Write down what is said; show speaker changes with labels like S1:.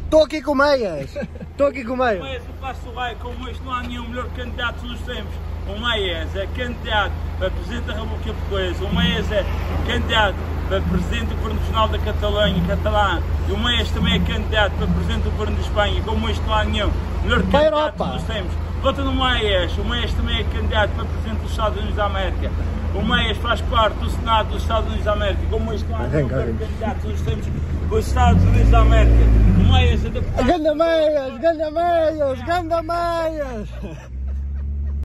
S1: Estou aqui com meias. Estou aqui com meias.
S2: O Meias, o Passo Raio, como este, não há nenhum melhor candidato dos tempos. O Meias é candidato para Presidente da República Portuguesa. O Meias é candidato para Presidente do Governo Regional da Catalunha, catalã. E o Meias também é candidato para Presidente do Governo de Espanha. Como este, não há nenhum melhor candidato dos tempos. Vota no Meias. O Meias também é candidato para Presidente dos Estados Unidos da América. O Meias faz parte do Senado dos Estados Unidos da América. Como este, não há nenhum melhor candidato dos tempos. Os Estados Unidos da América. O Meias é deputado.
S1: Ganda meias, ganda meias, ganda meias.